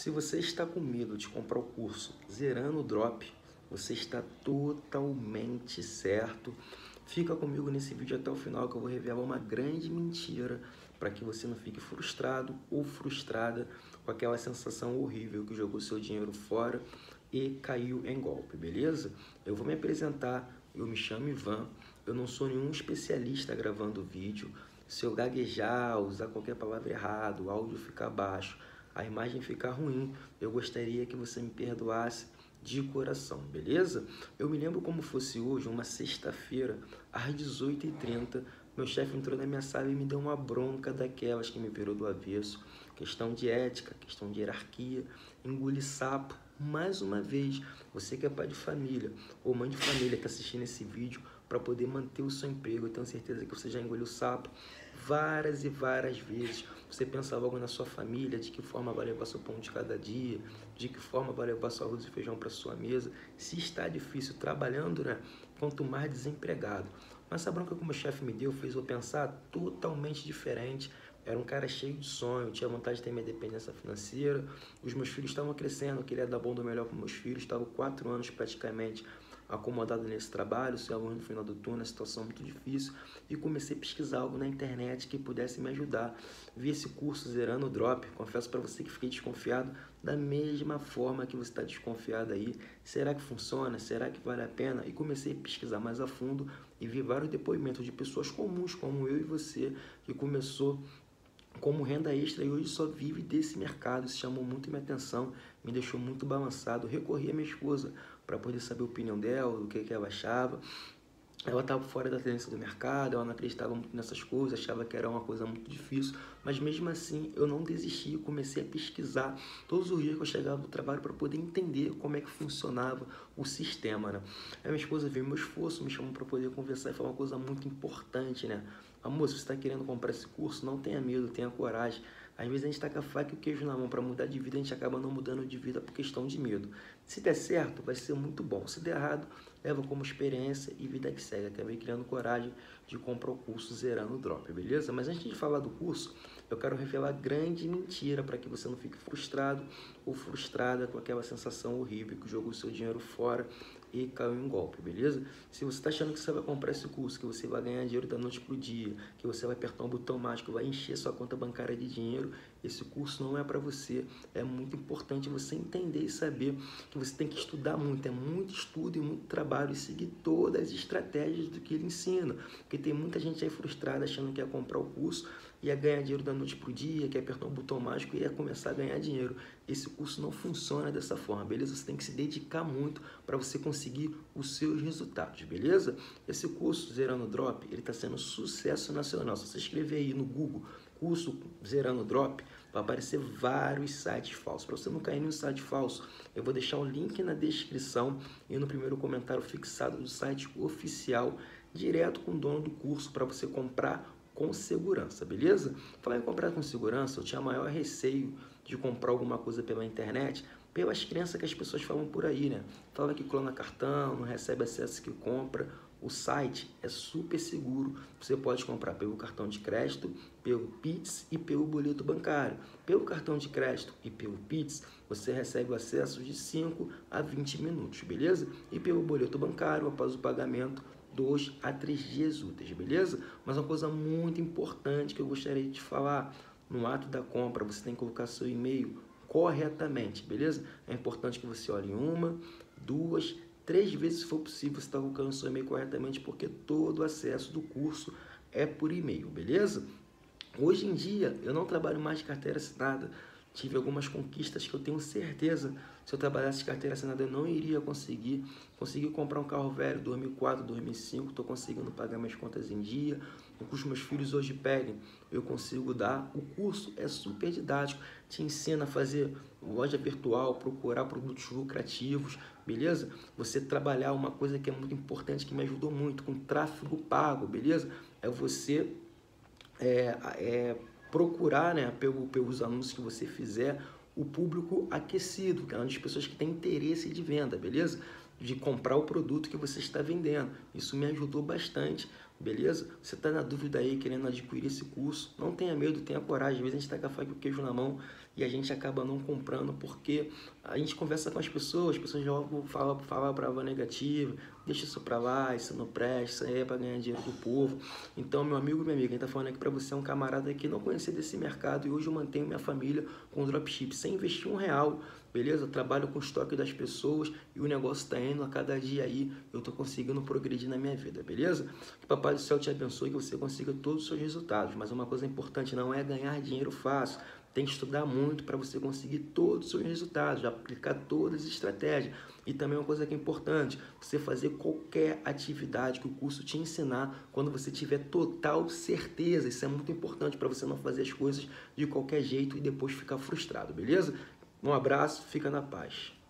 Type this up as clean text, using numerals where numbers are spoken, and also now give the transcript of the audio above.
Se você está com medo de comprar o curso Zerando o Drop, você está totalmente certo. Fica comigo nesse vídeo até o final que eu vou revelar uma grande mentira para que você não fique frustrado ou frustrada com aquela sensação horrível que jogou seu dinheiro fora e caiu em golpe, beleza? Eu vou me apresentar, eu me chamo Ivan, eu não sou nenhum especialista gravando vídeo. Se eu gaguejar, usar qualquer palavra errada, o áudio ficar baixo, a imagem ficar ruim, eu gostaria que você me perdoasse de coração, beleza? Eu me lembro como fosse hoje, uma sexta-feira, às 18h30, meu chefe entrou na minha sala e me deu uma bronca daquelas que me virou do avesso. Questão de ética, questão de hierarquia, engole sapo. Mais uma vez, você que é pai de família ou mãe de família está assistindo esse vídeo para poder manter o seu emprego, eu tenho certeza que você já engoliu sapo várias e várias vezes. Você pensa logo na sua família, de que forma vai levar seu pão de cada dia, de que forma vai levar seu arroz e feijão para sua mesa. Se está difícil trabalhando, né? Quanto mais desempregado. Mas a bronca que o meu chefe me deu fez eu pensar totalmente diferente. Era um cara cheio de sonho, tinha vontade de ter minha independência financeira. Os meus filhos estavam crescendo, eu queria dar bom do melhor para meus filhos. Estava 4 anos praticamente acomodado nesse trabalho, sem luz no final do túnel, a situação muito difícil, e comecei a pesquisar algo na internet que pudesse me ajudar. Vi esse curso Zerando o Drop, confesso para você que fiquei desconfiado da mesma forma que você está desconfiado aí. Será que funciona? Será que vale a pena? E comecei a pesquisar mais a fundo e vi vários depoimentos de pessoas comuns, como eu e você, que começou como renda extra e hoje só vive desse mercado. Isso chamou muito minha atenção, me deixou muito balançado. Recorri à minha esposa para poder saber a opinião dela, o que ela achava. Ela estava fora da tendência do mercado, ela não acreditava muito nessas coisas, achava que era uma coisa muito difícil, mas mesmo assim eu não desisti, comecei a pesquisar todos os dias que eu chegava do trabalho para poder entender como é que funcionava o sistema, né? A minha esposa viu meu esforço, me chamou para poder conversar e falar uma coisa muito importante, né? Amor, se você está querendo comprar esse curso, não tenha medo, tenha coragem. Às vezes a gente está com a faca e o queijo na mão para mudar de vida, a gente acaba não mudando de vida por questão de medo. Se der certo, vai ser muito bom. Se der errado, leva como experiência e vida que segue. Acabei criando coragem de comprar o curso Zerando o Drop, beleza? Mas antes de falar do curso, eu quero revelar a grande mentira para que você não fique frustrado ou frustrada com aquela sensação horrível que jogou o seu dinheiro fora e caiu em golpe, beleza? Se você está achando que você vai comprar esse curso, que você vai ganhar dinheiro da noite pro dia, que você vai apertar um botão mágico, vai encher sua conta bancária de dinheiro, esse curso não é para você. É muito importante você entender e saber que você tem que estudar muito, é muito estudo e muito trabalho e seguir todas as estratégias do que ele ensina, porque tem muita gente aí frustrada achando que ia comprar o curso, ia ganhar dinheiro da noite pro dia, que ia apertar um botão mágico e ia começar a ganhar dinheiro. Esse curso não funciona dessa forma, beleza? Você tem que se dedicar muito para você conseguir os seus resultados, beleza? Esse curso Zerando o Drop, ele está sendo sucesso nacional. Se você escrever aí no Google, curso Zerando o Drop, vai aparecer vários sites falsos. Para você não cair em um site falso, eu vou deixar o link na descrição e no primeiro comentário fixado do site oficial, direto com o dono do curso, para você comprar com segurança, beleza? Falar em comprar com segurança, eu tinha maior receio de comprar alguma coisa pela internet, pelas crenças que as pessoas falam por aí, né? Fala que clona cartão, não recebe acesso que compra. O site é super seguro, você pode comprar pelo cartão de crédito, pelo Pix e pelo boleto bancário. Pelo cartão de crédito e pelo Pix, você recebe o acesso de 5 a 20 minutos, beleza? E pelo boleto bancário, após o pagamento, 2 a 3 dias úteis, beleza? Mas uma coisa muito importante que eu gostaria de te falar, no ato da compra, você tem que colocar seu e-mail corretamente, beleza? É importante que você olhe 1, 2, 3 vezes, se for possível, você está colocando o seu e-mail corretamente, porque todo o acesso do curso é por e-mail, beleza? Hoje em dia, eu não trabalho mais de carteira assinada. Tive algumas conquistas que eu tenho certeza, se eu trabalhasse de carteira assinada, eu não iria conseguir. Consegui comprar um carro velho, 2004, 2005, estou conseguindo pagar minhas contas em dia. O curso que meus filhos hoje pedem, eu consigo dar. O curso é super didático, te ensina a fazer loja virtual, procurar produtos lucrativos, beleza? Você trabalhar uma coisa que é muito importante, que me ajudou muito, com tráfego pago, beleza? É você procurar, né, pelos anúncios que você fizer, o público aquecido, que é uma das pessoas que tem interesse de venda, beleza? De comprar o produto que você está vendendo. Isso me ajudou bastante, beleza? Você está na dúvida aí, querendo adquirir esse curso, não tenha medo, tenha coragem. Às vezes a gente está com a faca e o queijo na mão, e a gente acaba não comprando porque a gente conversa com as pessoas já vão falar a palavra negativa, deixa isso pra lá, isso não presta, isso aí é pra ganhar dinheiro do povo. Então, meu amigo e minha amiga, quem tá falando aqui pra você é um camarada que não conhecia desse mercado e hoje eu mantenho minha família com dropship sem investir R$1, beleza? Eu trabalho com o estoque das pessoas e o negócio tá indo a cada dia aí, eu tô conseguindo progredir na minha vida, beleza? Que Papai do Céu te abençoe e que você consiga todos os seus resultados. Mas uma coisa importante, não é ganhar dinheiro fácil. Tem que estudar muito para você conseguir todos os seus resultados, aplicar todas as estratégias. E também uma coisa que é importante, você fazer qualquer atividade que o curso te ensinar quando você tiver total certeza. Isso é muito importante para você não fazer as coisas de qualquer jeito e depois ficar frustrado, beleza? Um abraço, fica na paz.